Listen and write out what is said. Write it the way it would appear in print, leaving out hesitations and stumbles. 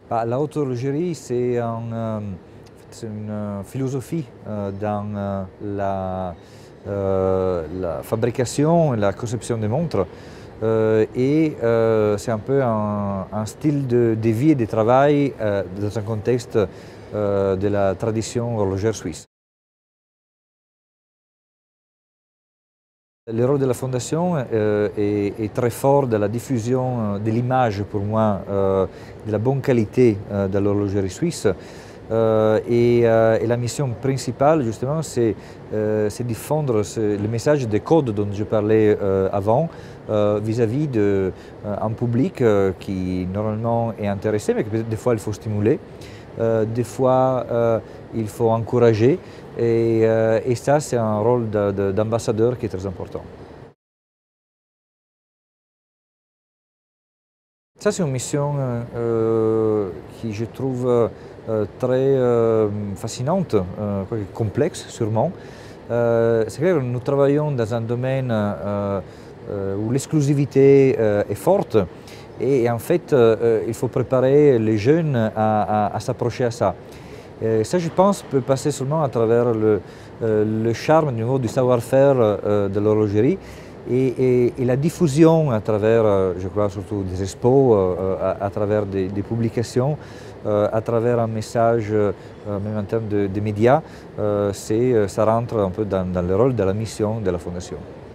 Bah, la haute horlogerie, c'est une philosophie dans la fabrication et la conception des montres. C'est un peu un style de vie et de travail dans un contexte de la tradition horlogère suisse. Le rôle de la Fondation est très fort dans la diffusion de l'image, pour moi, de la bonne qualité de l'horlogerie suisse. Et la mission principale, justement, c'est diffondre le message des codes dont je parlais avant vis-à-vis d'un public qui, normalement, est intéressé, mais que peut-être des fois, il faut stimuler. Des fois, il faut encourager. Et ça, c'est un rôle d'ambassadeur qui est très important. Ça, c'est une mission qui je trouve très fascinante, complexe sûrement. C'est clair que nous travaillons dans un domaine où l'exclusivité est forte et en fait, il faut préparer les jeunes à s'approcher à ça. Ça, je pense, peut passer seulement à travers le charme du savoir-faire de l'horlogerie et la diffusion à travers, je crois, surtout des expos, à travers des publications, à travers un message, même en termes de médias, ça rentre un peu dans le rôle de la mission de la Fondation.